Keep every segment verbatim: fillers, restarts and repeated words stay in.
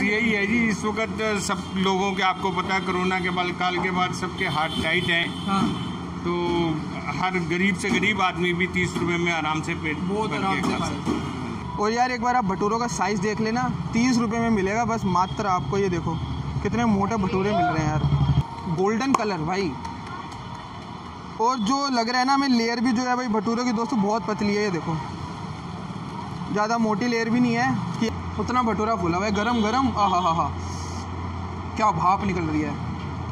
यही है जी, इस वक्त सब लोगों के, आपको पता है कोरोना के बाद काल के बाद सबके हाथ टाइट हैं। हाँ। तो हर गरीब से गरीब आदमी भी तीस रुपए में आराम से पेट बहुत आराम से खा सकता है। और यार एक बार आप भटूरों का साइज देख लेना, तीस रुपए में मिलेगा बस मात्र आपको। ये देखो कितने मोटे भटूरे मिल रहे हैं यार, गोल्डन कलर भाई। और जो लग रहा है ना हमें, लेयर भी जो है भाई भटूरों की दोस्तों बहुत पतली है। ये देखो ज़्यादा मोटी लेयर भी नहीं है कि उतना भटूरा फूला हुआ है, गरम गरम। आहा हा हा, क्या भाप निकल रही है।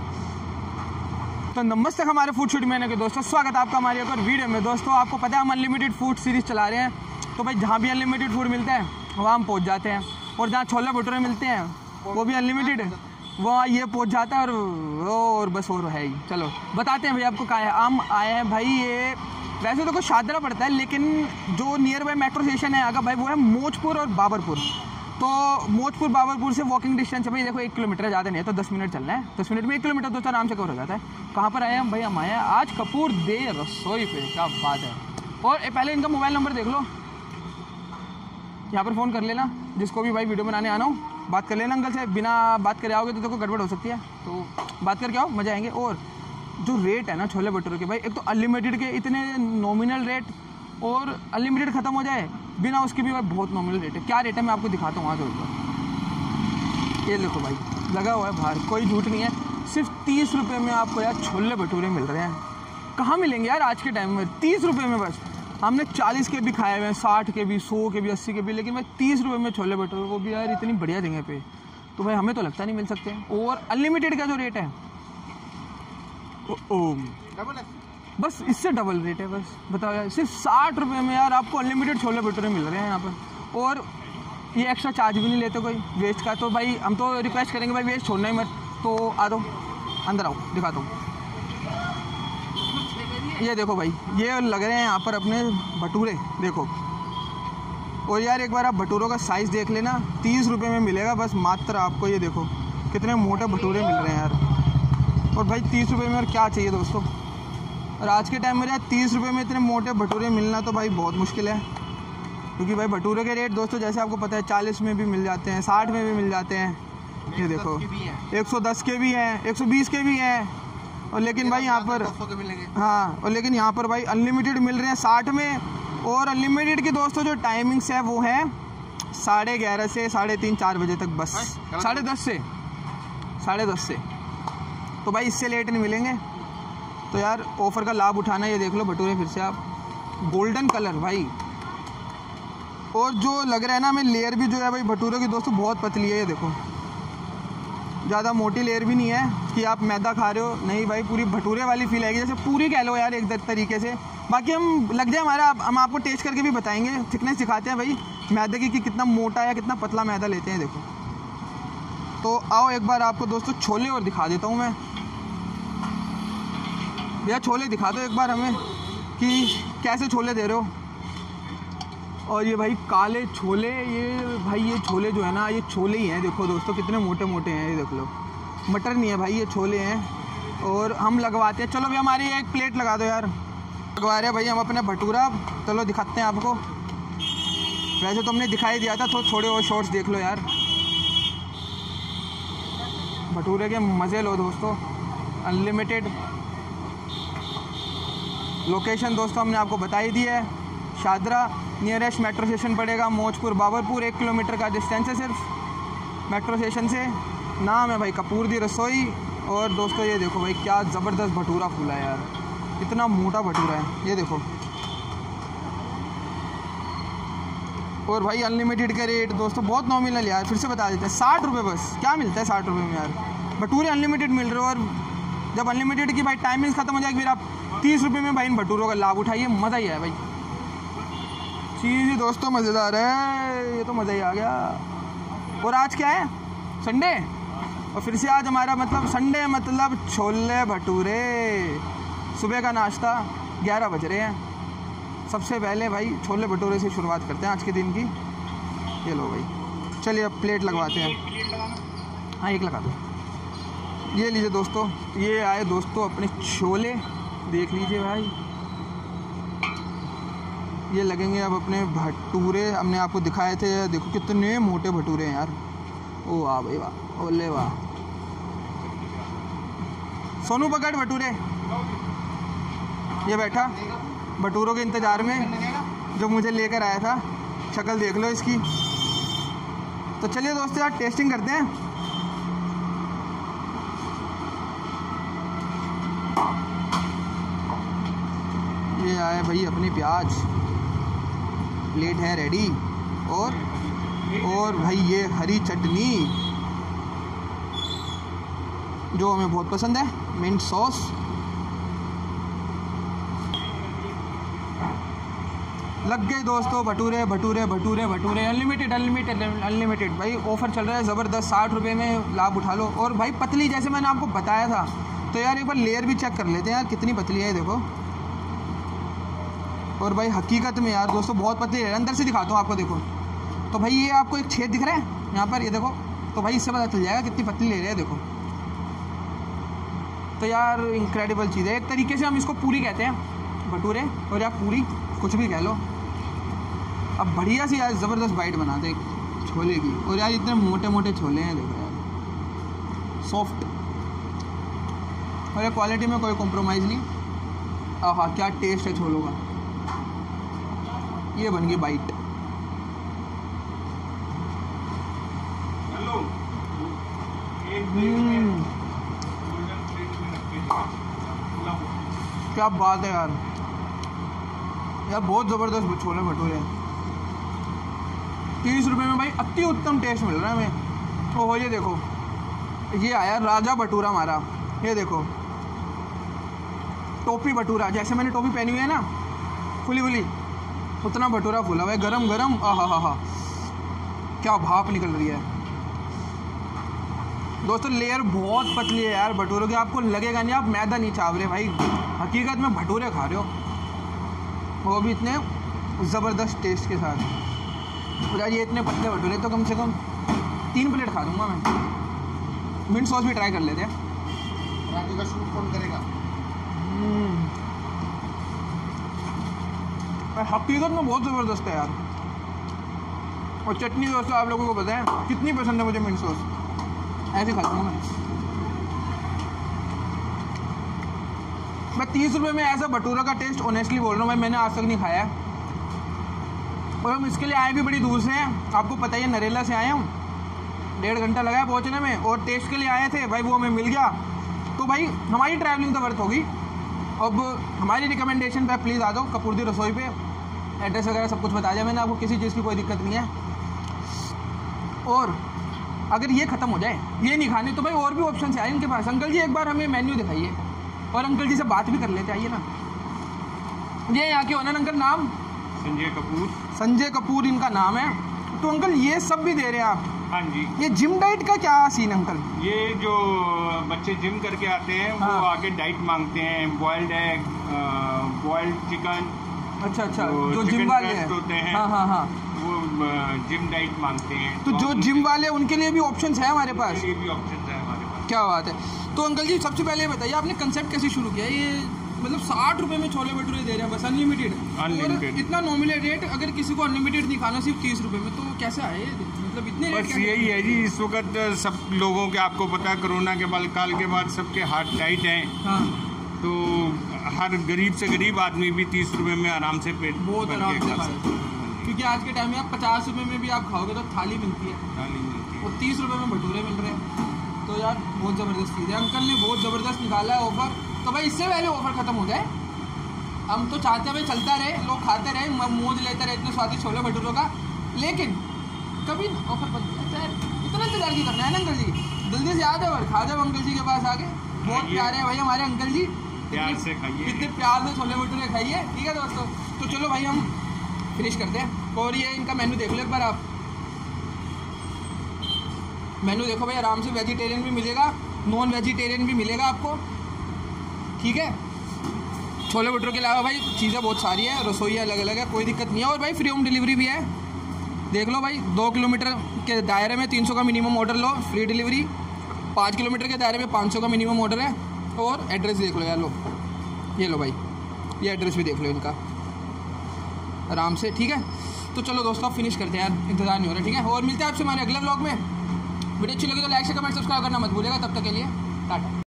तो नमस्ते हमारे फूड शूट में के दोस्तों, स्वागत है आपका हमारी एक और वीडियो में। दोस्तों आपको पता है हम अनलिमिटेड फूड सीरीज़ चला रहे हैं, तो भाई जहाँ भी अनलिमिटेड फूड मिलता है वहाँ हम पहुँच जाते हैं। और जहाँ छोले भटूरे मिलते हैं वो भी अनलिमिटेड है, वहाँ ये पहुँच जाता है। और और बस और है ही। चलो बताते हैं भाई आपको क्या है। हम आए हैं भाई, ये वैसे तो कुछ शादरा पड़ता है, लेकिन जो नियर बाय मेट्रो स्टेशन है आगे भाई वो है मौजपुर और बाबरपुर। तो मौजपुर बाबरपुर से वॉकिंग डिस्टेंस है भाई, देखो एक किलोमीटर ज़्यादा नहीं है, तो दस मिनट चलना है। दस मिनट में एक किलोमीटर तो आराम से कवर हो जाता है। कहाँ पर आए हैं भाई? हम आए हैं आज कपूर दे रसोई पे। क्या बात है। और पहले इनका मोबाइल नंबर देख लो, यहाँ पर फ़ोन कर लेना, जिसको भी भाई वीडियो बनाने आना हो बात कर लेना अंकल से। बिना बात करे आओगे तो देखो गड़बड़ हो सकती है, तो बात करके आओ, मज़ा आएंगे। और जो रेट है ना छोले भटूरे के भाई, एक तो अनलिमिटेड के इतने नॉमिनल रेट, और अनलिमिटेड ख़त्म हो जाए बिना उसके भी भाई बहुत नॉमिनल रेट है। क्या रेट है मैं आपको दिखाता हूँ वहाँ तो। ये देखो भाई लगा हुआ है बाहर, कोई झूठ नहीं है। सिर्फ तीस रुपये में आपको यार छोले भटूरे मिल रहे हैं। कहाँ मिलेंगे यार आज के टाइम में तीस रुपये में? बस हमने चालीस के भी खाए हुए हैं, साठ के भी, सौ के भी, अस्सी के भी, लेकिन भाई तीस रुपये में छोले भटूरे, वो भी यार इतनी बढ़िया जगह पे, तो भाई हमें तो लगता नहीं मिल सकते। और अनलिमिटेड का जो रेट है ओ, ओ, बस इससे डबल रेट है। बस बताओ यार, सिर्फ साठ रुपये में यार आपको अनलिमिटेड छोले भटूरे मिल रहे हैं यहाँ पर। और ये एक्स्ट्रा चार्ज भी नहीं लेते कोई वेस्ट का। तो भाई हम तो रिक्वेस्ट करेंगे भाई वेस्ट छोड़ना ही मत। तो आ दो अंदर, आओ दिखाता हूँ। ये देखो भाई, ये लग रहे हैं यहाँ पर अपने भटूरे, देखो। और यार एक बार आप भटूरों का साइज़ देख लेना, तीस रुपये में मिलेगा बस मात्र आपको। ये देखो कितने मोटे भटूरे मिल रहे हैं यार। और भाई तीस रुपये में और क्या चाहिए दोस्तों। और आज के टाइम में यार तीस रुपये में इतने मोटे भटूरे मिलना तो भाई बहुत मुश्किल है, क्योंकि भाई भटूरे के रेट दोस्तों जैसे आपको पता है चालीस में भी मिल जाते हैं, साठ में भी मिल जाते हैं। ये देखो एक सौ दस के भी हैं, एक सौ बीस के भी हैं। और लेकिन भाई यहाँ पर हाँ, और लेकिन यहाँ पर भाई अनलिमिटेड मिल रहे हैं साठ में। और अनलिमिटेड की दोस्तों जो टाइमिंग्स है वो है साढ़े ग्यारह से साढ़े तीन चार बजे तक, बस साढ़े दस से साढ़े दस से तो भाई इससे लेट नहीं मिलेंगे। तो यार ऑफ़र का लाभ उठाना। ये देख लो भटूरे फिर से आप, गोल्डन कलर भाई। और जो लग रहा है ना हमें, लेयर भी जो है भाई भटूरे की दोस्तों बहुत पतली है। ये देखो ज़्यादा मोटी लेयर भी नहीं है कि आप मैदा खा रहे हो, नहीं भाई पूरी भटूरे वाली फील आएगी, जैसे पूरी कह लो यार एक तरीके से। बाकी हम लग जाए हमारा, हम आपको टेस्ट करके भी बताएंगे, थिकनेस दिखाते हैं भाई मैदे की कि कितना मोटा या कितना पतला मैदा लेते हैं। देखो तो आओ एक बार आपको दोस्तों छोले और दिखा देता हूँ मैं। भैया छोले दिखा दो एक बार हमें कि कैसे छोले दे रहे हो। और ये भाई काले छोले, ये भाई ये छोले जो है ना, ये छोले ही हैं। देखो दोस्तों कितने मोटे मोटे हैं, ये देख लो, मटर नहीं है भाई, ये छोले हैं। और हम लगवाते हैं। चलो भैया हमारी एक प्लेट लगा दो यार। लगवा रहे हैं भाई हम अपने भटूरा, चलो दिखाते हैं आपको। वैसे तो हमने दिखाई दिया था, तो थोड़े और शॉर्ट्स देख लो यार। भटूरे के मज़े लो दोस्तों, अनलिमिटेड। लोकेशन दोस्तों हमने आपको बता ही दी है, शादरा नियरेस्ट मेट्रो स्टेशन पड़ेगा मौजपुर बाबरपुर, एक किलोमीटर का डिस्टेंस है सिर्फ मेट्रो स्टेशन से। नाम है भाई कपूर दी रसोई। और दोस्तों ये देखो भाई क्या ज़बरदस्त भटूरा फूला है यार, इतना मोटा भटूरा है, ये देखो। और भाई अनलिमिटेड का रेट दोस्तों बहुत नॉमिनल यार, फिर से बता देते हैं, साठ रुपये बस। क्या मिलता है साठ रुपये में यार? भटूरे अनलिमिटेड मिल रहे हो। और जब अनलिमिटेड की भाई टाइमिंग ख़त्म हो जाएगी, फिर आप तीस रुपये में भाई इन भटूरों का लाभ उठाइए, मज़ा ही है भाई। चीज़ ही दोस्तों मज़ेदार है, ये तो मज़ा ही आ गया। और आज क्या है? संडे। और फिर से आज हमारा मतलब संडे मतलब छोले भटूरे। सुबह का नाश्ता, ग्यारह बज रहे हैं। सबसे पहले भाई छोले भटूरे से शुरुआत करते हैं आज के दिन की। ये लो भाई, चलिए अब प्लेट लगवाते हैं। हाँ एक लगा दो। ये लीजिए दोस्तों, ये आए दोस्तों अपने छोले, देख लीजिए भाई। ये लगेंगे अब अपने भटूरे, हमने आपको दिखाए थे, देखो कितने मोटे भटूरे हैं यार। ओ वाह भाई वाह, ओले वाह। सोनू पकड़ भटूरे। ये बैठा भटूरों के इंतज़ार में, जो मुझे लेकर आया था। शक्ल देख लो इसकी। तो चलिए दोस्तों यार टेस्टिंग करते हैं। ये आए भाई अपनी प्याज, प्लेट है रेडी, और और भाई ये हरी चटनी जो हमें बहुत पसंद है, मिंट सॉस। लग गए दोस्तों bhature bhature bhature bhature, unlimited unlimited unlimited भाई। ऑफर चल रहा है ज़बरदस्त, साठ रुपये में लाभ उठा लो। और भाई पतली, जैसे मैंने आपको बताया था। तो यार एक बार लेयर भी चेक कर लेते हैं यार, कितनी पतली है देखो। और भाई हकीकत में यार दोस्तों बहुत पतली है। अंदर से दिखाता हूँ आपको, देखो। तो भाई ये आपको एक छेद दिख रहा है यहाँ पर, ये देखो। तो भाई इससे पता चल जाएगा कितनी पतली ले रहे हैं, देखो। तो यार इनक्रेडिबल चीज़ है। एक तरीके से हम इसको पूरी कहते हैं, भटूरे, और यार पूरी कुछ भी कह लो। अब बढ़िया सी यार ज़बरदस्त बाइट बनाते हैं छोले की। और यार इतने मोटे मोटे छोले हैं, देखो यार, सॉफ्ट। और ये क्वालिटी में कोई कॉम्प्रोमाइज़ नहीं। आहा क्या टेस्ट है छोलों का। ये बन गई बाइट। हम्म, क्या बात है यार। यार बहुत ज़बरदस्त छोले भटूरे हैं। तीस रुपये में भाई अति उत्तम टेस्ट मिल रहा है हमें। तो हो ये देखो, ये आया राजा भटूरा हमारा। ये देखो टोपी भटूरा, जैसे मैंने टोपी पहनी हुई है ना फुली फुली, उतना भटूरा फूला हुआ है, गरम गरम। आहा हा हा, क्या भाप निकल रही है दोस्तों। लेयर बहुत पतली है यार भटूरों की, आपको लगेगा नहीं आप मैदा नहीं चाव रहे भाई, हकीकत में भटूरे खा रहे हो, वो भी इतने ज़बरदस्त टेस्ट के साथ। और यार ये इतने पतले भटूरे तो कम से कम तीन प्लेट खा दूंगा मैं। मिंट सॉस भी ट्राई कर लेते हैं। राखी का शूट कौन करेगा? हकीकत में बहुत ज़बरदस्त है यार। और चटनी दोस्तों आप लोगों को पता है कितनी पसंद है मुझे मिंट सॉस, ऐसे खाता हूँ मैं। मैं तीस रुपये में ऐसा भटूरा का टेस्ट ऑनेस्टली बोल रहा हूँ भाई, मैंने आज तक नहीं खाया है। और हम इसके लिए आए भी बड़ी दूर से हैं, आपको पता ही है, नरेला से आए हम। डेढ़ घंटा लगा है पहुँचने में, और टेस्ट के लिए आए थे भाई, वो हमें मिल गया। तो भाई हमारी ट्रैवलिंग तो वर्थ होगी। अब हमारी रिकमेंडेशन पे प्लीज़ आ जाओ कपूरदी रसोई पे, एड्रेस वगैरह सब कुछ बता दिया मैंने आपको, किसी चीज़ की कोई दिक्कत नहीं है। और अगर ये ख़त्म हो जाए, ये नहीं खाने, तो भाई और भी ऑप्शन है इनके पास। अंकल जी एक बार हमें मेन्यू दिखाइए, और अंकल जी से बात भी कर लेते, आइए ना। ये यहाँ के ओनर अंकल, नाम संजय कपूर। संजय कपूर इनका नाम है। तो अंकल ये सब भी दे रहे हैं आप? हाँ जी। ये जिम डाइट का क्या सीन अंकल? ये जो बच्चे जिम करके आते हैं, हाँ। वो आके डाइट मांगते हैं, बॉइल्ड एग, बॉइल्ड चिकन। अच्छा अच्छा, जो जिम वाले होते हैं, हाँ हाँ हाँ, वो जिम डाइट मांगते हैं। तो, तो जो जिम वाले उनके लिए भी ऑप्शंस है हमारे पास? उनके लिए भी ऑप्शंस है हमारे पास। क्या बात है। तो अंकल जी सबसे पहले बताइए आपने कंसेप्ट कैसे शुरू किया? ये मतलब साठ रुपए में छोले भटूरे दे रहे हैं बस, अनलिमिटेड। अनलिमिटेड इतना नॉमिनल रेट, अगर किसी को अनलिमिटेड नहीं खाना सिर्फ तीस रुपए में, तो कैसे आए मतलब इतने? बस यही है जी, इस वक्त सब लोगों के, आपको पता है कोरोना के बाद काल के बाद सबके हाथ टाइट हैं। हाँ। तो हर गरीब से गरीब आदमी भी तीस रुपए में आराम से पेट बहुत आराम से खा सकता है, क्योंकि आज के टाइम में आप पचास रुपए में भी आप खाओगे तो थाली मिलती है, थाली मिलती है, और तीस रुपए में भटूरे मिल रहे हैं। तो यार बहुत ज़बरदस्त चीज़ है, अंकल ने बहुत ज़बरदस्त निकाला है ऑफर। तो भाई इससे पहले ऑफर ख़त्म हो जाए, हम तो चाहते हैं भाई चलता रहे, लोग खाते रहे, मौज लेते रहे इतने स्वादिष्ट छोले भटूरों का, लेकिन कभी ऑफर बंद है। इतना इंतजार की करना है ना अंकल जी, जल्दी से आ जाओ और खा जाओ अंकल जी के पास आके। बहुत प्यारे हैं भाई हमारे अंकल जी, प्यार से खाइए, कितने प्यार से छोले भटूरे खाइए। ठीक है दोस्तों, तो चलो भाई हम फिनिश करते हैं। और ये इनका मेन्यू देख लो एक बार आप, मेन्यू देखो भाई, आराम से वेजिटेरियन भी मिलेगा, नॉन वेजिटेरियन भी मिलेगा आपको। ठीक है, छोले भटूरे के अलावा भाई चीज़ें बहुत सारी है, रसोई अलग अलग है, कोई दिक्कत नहीं है। और भाई फ्री होम डिलीवरी भी है, देख लो भाई, दो किलोमीटर के दायरे में तीन सौ का मिनिमम ऑर्डर लो, फ्री डिलीवरी। पाँच किलोमीटर के दायरे में पाँच सौ का मिनिमम ऑर्डर है। और एड्रेस देख लो यार, लो ये लो भाई, ये एड्रेस भी देख लो इनका आराम से। ठीक है, तो चलो दोस्तों फिनिश करते हैं यार, इंतज़ार नहीं हो रहा। ठीक है, और मिलते हैं आपसे हमारे अगले ब्लॉग में। वीडियो अच्छी लगी तो लाइक से कमेंट सब्सक्राइब करना मत भूलिएगा। तब तक के लिए टाटा।